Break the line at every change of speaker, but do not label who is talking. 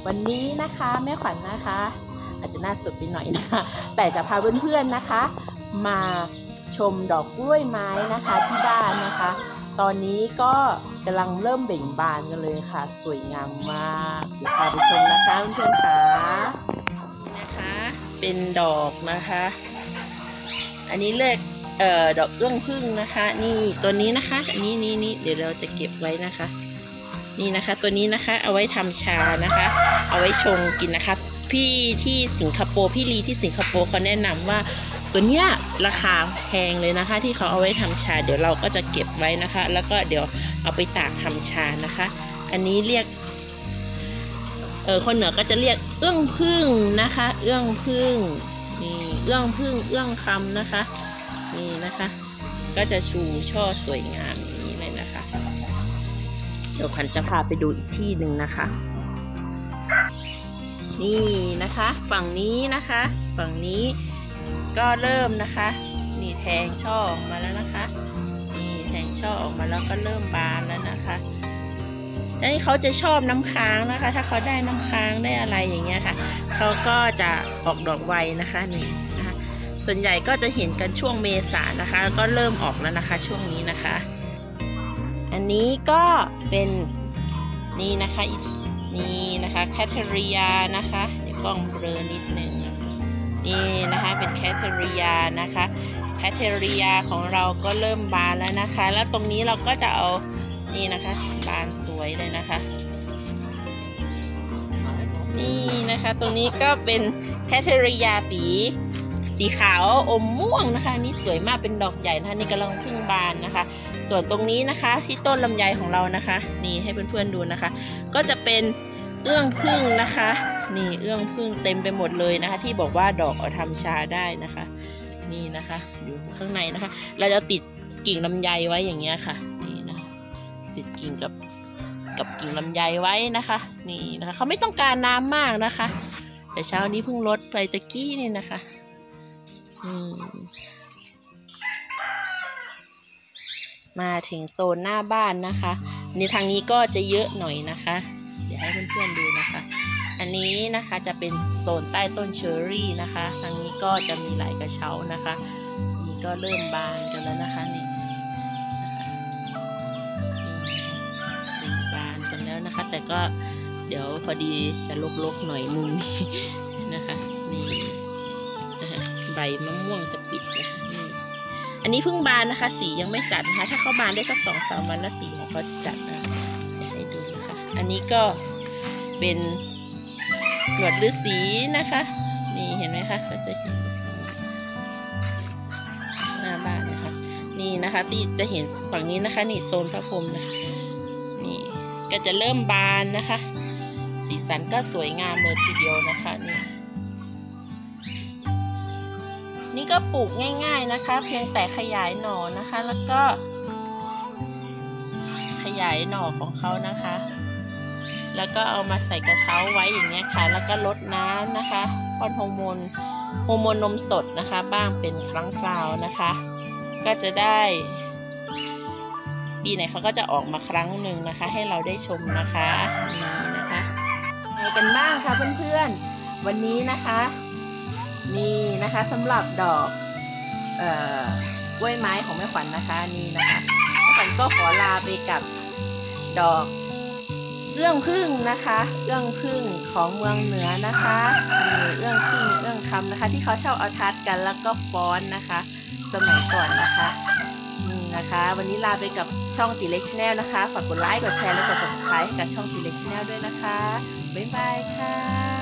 วันนี้นะคะแม่ขวัญนะคะ อาจจะน่าสดไปหน่อยนะคะแต่จะพาเพื่อนๆนะคะ มาชมดอกกล้วยไม้นะคะที่บ้านนะคะ ตอนนี้ก็กำลังเริ่มเบ่งบานกันเลยค่ะสวยงามมากเดี๋ยวพาไปชมนะคะเพื่อนๆค่ะนะคะเป็นดอกนะคะ อันนี้เลือกดอกเอื้องพึ่งนะคะนี่ตัวนี้นะคะนี่เดี๋ยวเราจะเก็บไว้นะคะนี่นะคะตัวนี้นะคะเอาไว้ทำชานะคะเอาไว้ชงกินนะคะพี่ที่สิงคโปร์พี่ลีที่สิงคโปร์เขาแนะนำว่าตัวเนี้ยราคาแพงเลยนะคะที่เขาเอาไว้ทำชาเดี๋ยวเราก็จะเก็บไว้นะคะแล้วก็เดี๋ยวเอาไปตากทำชานะคะอันนี้เรียกคนเหนือก็จะเรียกเอื้องพึ่งนะคะเอื้องพึ่งนี่เอื้องพึ่งเอื้องคำนะคะนี่นะคะก็จะชูช่อสวยงามอย่างนี้เลยนะคะเดี๋ยวขวัญจะพาไปดูอีกที่หนึ่งนะคะนี่นะคะฝั่งนี้นะคะฝั่งนี้ก็เริ่มนะคะนี่แทงช่อออกมาแล้วนะคะนี่แทงช่อออกมาแล้วก็เริ่มบานแล้วนะคะแล้วนี่เขาจะชอบน้ำค้างนะคะถ้าเขาได้น้ำค้างได้อะไรอย่างเงี้ยค่ะเขาก็จะออกดอกไวนะคะนี่นะคะส่วนใหญ่ก็จะเห็นกันช่วงเมษานะคะแล้วก็เริ่มออกแล้วนะคะช่วงนี้นะคะอันนี้ก็เป็นนี่นะคะนี่นะคะแคทเธอรียานะคะเดี๋ยวกล้องเบลอนิดนึงนี่นะคะเป็นแคทเธอรียานะคะแคทเธอรียาของเราก็เริ่มบานแล้วนะคะแล้วตรงนี้เราก็จะเอานี่นะคะบานสวยเลยนะคะนี่นะคะตรงนี้ก็เป็นแคทเธอรียาสีขาวอมม่วงนะคะนี่สวยมากเป็นดอกใหญ่นะคะนี่กำลังเพิ่งบานนะคะส่วนตรงนี้นะคะที่ต้นลำไยของเรานะคะนี่ให้เพื่อนๆดูนะคะก็จะเป็นเอื้องพึ่งนะคะนี่เอื้องพึ่งเต็มไปหมดเลยนะคะที่บอกว่าดอกเอาทำชาได้นะคะนี่นะคะอยู่ข้างในนะคะเราจะติดกิ่งลำไยไว้อย่างเงี้ยค่ะนี่นะติดกิ่งกับกิ่งลำไยไว้นะคะนี่นะคะเขาไม่ต้องการน้ำมากนะคะแต่เช้านี้เพิ่งลดไปตะกี้นี่นะคะมาถึงโซนหน้าบ้านนะคะในทางนี้ก็จะเยอะหน่อยนะคะเดี๋ยวให้เพื่อนๆดูนะคะอันนี้นะคะจะเป็นโซนใต้ต้นเชอร์รี่นะคะทางนี้ก็จะมีหลายกระเช้านะคะนี่ก็เริ่มบานกันแล้วนะคะนี่นะคะนี่บานกันแล้วนะคะแต่ก็เดี๋ยวพอดีจะลกๆหน่อยมุมนี้นะคะนี่ใบมะม่วงจะปิดนะคะนี่อันนี้เพิ่งบานนะคะสียังไม่จัดนะคะถ้าเขาบานได้สัก2-3 วันแล้วสีของเขาจะจัดนะจะให้ดูนะคะอันนี้ก็เป็นหนวดฤาษีนะคะนี่เห็นไหมคะก็จะเห็นหน้าบ้านนะคะนี่นะคะที่จะเห็นฝั่งนี้นะคะนี่โซนพระพรหมนะคะนี่ก็จะเริ่มบานนะคะสีสันก็สวยงามเลยทีเดียวนะคะนี่ก็ปลูกง่ายๆนะคะเพียงแต่ขยายหน่อนะคะแล้วก็ขยายหน่อของเขานะคะแล้วก็เอามาใส่กระเช้าไว้อย่างเงี้ยค่ะแล้วก็ลดน้ำนะคะป้อนฮอร์โมนนมสดนะคะบ้างเป็นครั้งคราวนะคะก็จะได้ปีไหนเขาก็จะออกมาครั้งหนึ่งนะคะให้เราได้ชมนะคะนี่นะคะไปกันบ้างค่ะเพื่อนๆวันนี้นะคะนี่นะคะสำหรับดอกกล้วยไม้ของแม่ขวัญนะคะนี่นะคะแม่ขวัญก็ขอลาไปกับดอกเอื้องพึ่งนะคะเอื้องพึ่งของเมืองเหนือนะคะนี่เอื้องพึ่งเอื้องคำนะคะที่เขาชอบเอาทัดกันแล้วก็ฟ้อนนะคะสมัยก่อนนะคะนี่นะคะวันนี้ลาไปกับช่องติเล็กชแนลนะคะฝากกดไลค์กดแชร์และกด subscribe ให้กับช่องติเล็กชแนลด้วยนะคะบ๊ายบายค่ะ